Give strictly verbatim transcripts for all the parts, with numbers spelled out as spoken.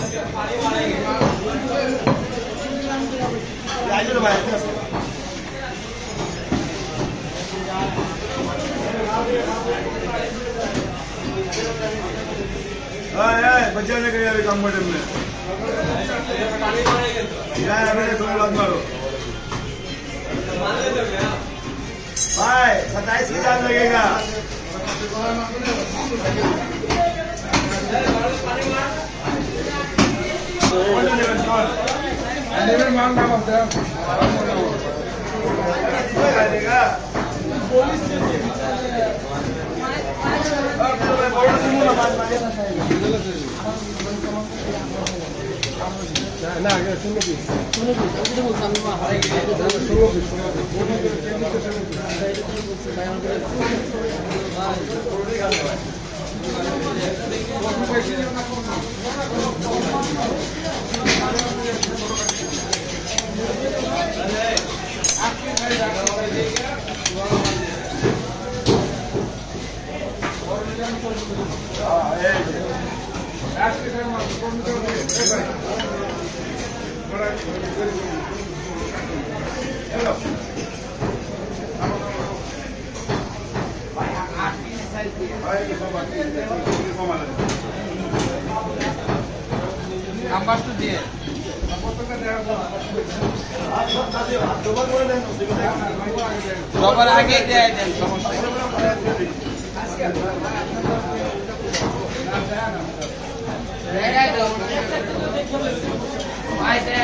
बचाने के लिए काम में यार मैंने तुम लोग मारो भाई सत्ताईस की जान लगेगा ना आगे सुनो भी सुनो भी तो वो सामने में हारे के सुनो भी सुनो भी वो भी केंद्र से से बयान करे आपके घर जाकर हां ए आपके घर में कौन कौन है Hello. Ambas tu dia. Dobar आगे दे दे. Vai dे.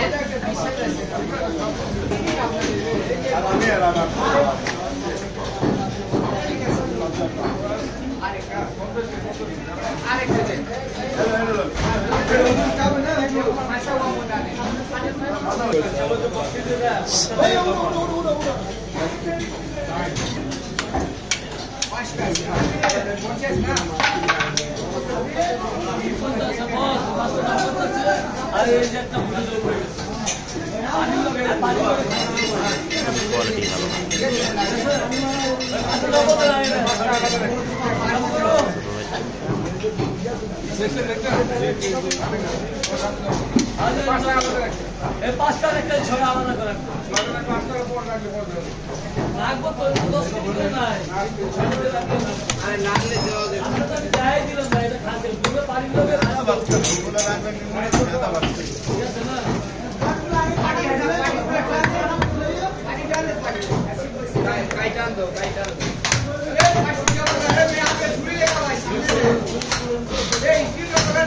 पास्ता रखते छोड़ा वाला कर पास्ता का पोर रख ले नाक को तो दोस्त को ना है अरे नाक ले जाओ दे हम तो चाय दिलो भाई तो खाते पूरे पानी लोगे खाना बात कर बोला नाक में नहीं खाता बात ये सुना पानी है पानी डाल दे पानी काई डाल दो काई डाल दो ए पानी क्या कर रहा है मैं आके छुरी लेगा भाई ए इसी को कर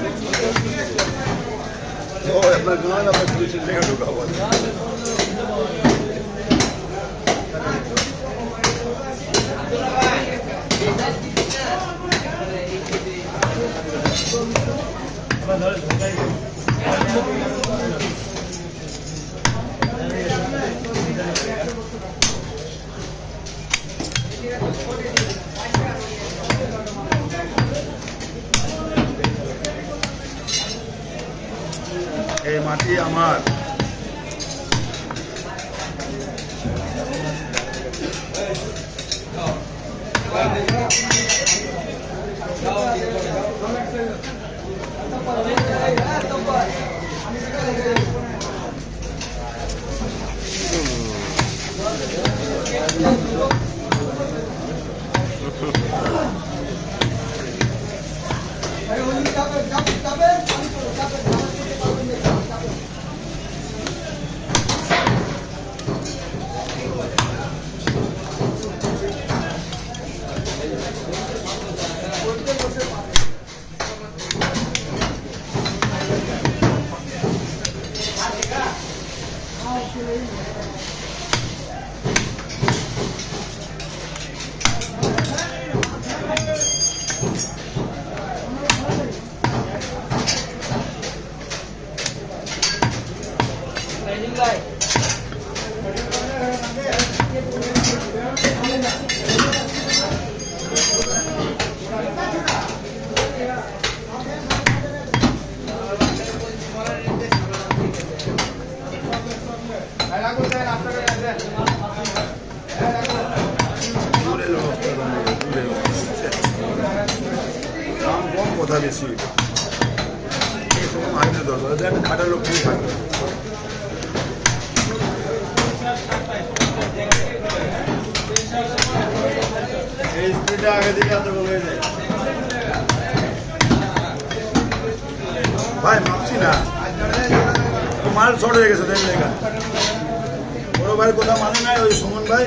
ओ अपना गाना पर छुरी लेगा ढुका हुआ এই মাটি আমার কথা বেশি ধরবো একটা খাটার লোক নিয়ে থাকবে এই স্পিডটা আগে দিকে এত হয়ে যায় ভাই মাপছি না মাল শর্ট হয়ে গেছে দেড় লেখা বড় ভাই কথা মানে নাই ওই সুমন ভাই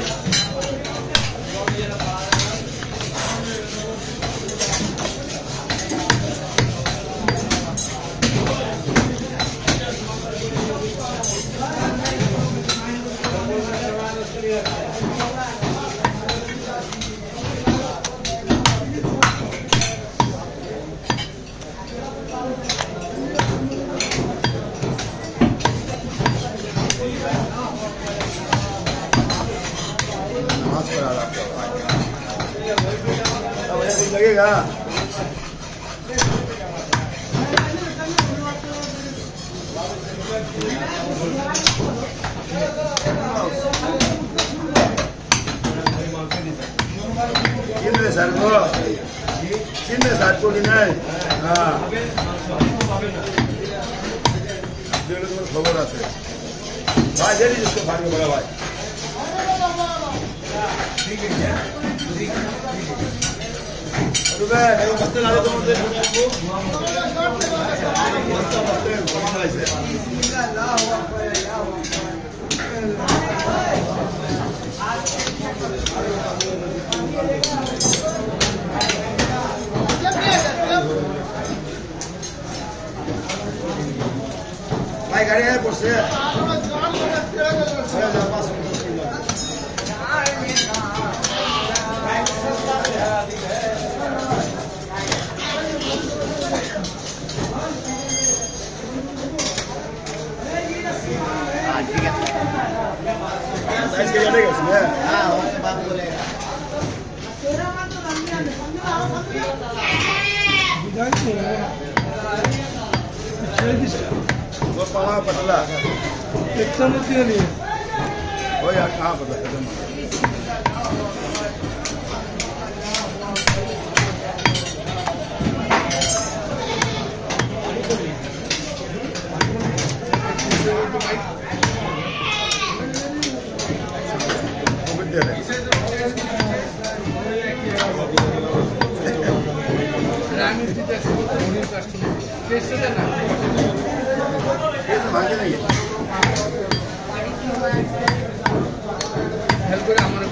लगेगा कितने साल को कितने साल को नहीं हाँ खबर আছে भाई दे दीजिए इसको फाड़ के बड़ा भाई ठीक है ठीक है रुपए नहीं मस्ते लाले तो मुझे मस्ते मस्ते कौन ऐसे भाई गाड़ी है por से इसके चलेगा उसमें हाँ और बात बोलेगा वो पावा पटला एक समझ नहीं वो यार कहाँ पता है भागे नहीं है हेल्प करे हमारे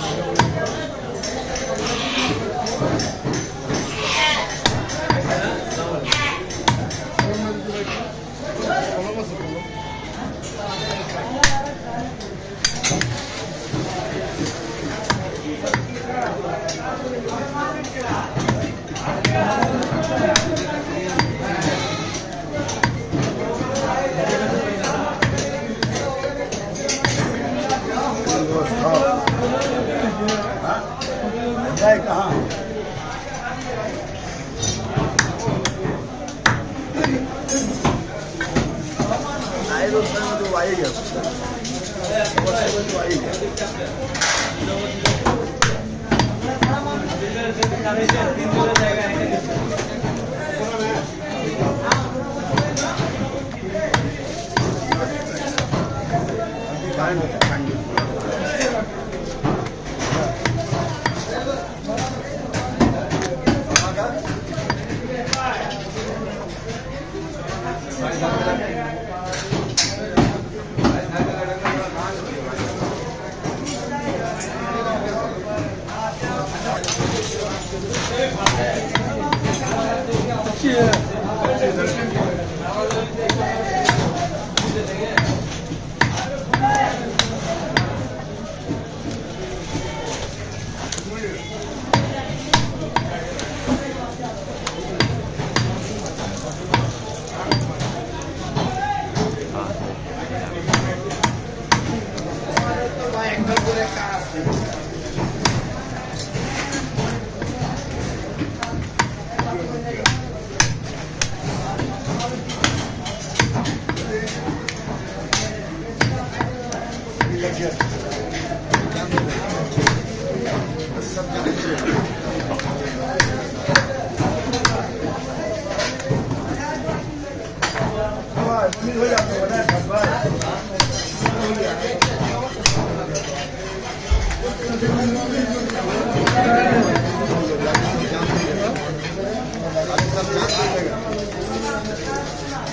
जाए कहाँ आए तो उसमें तो आई गया तो आई गया भाई मम्मी हो जाते हो ना सब भाई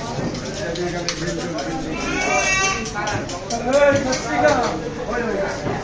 सब जान देगा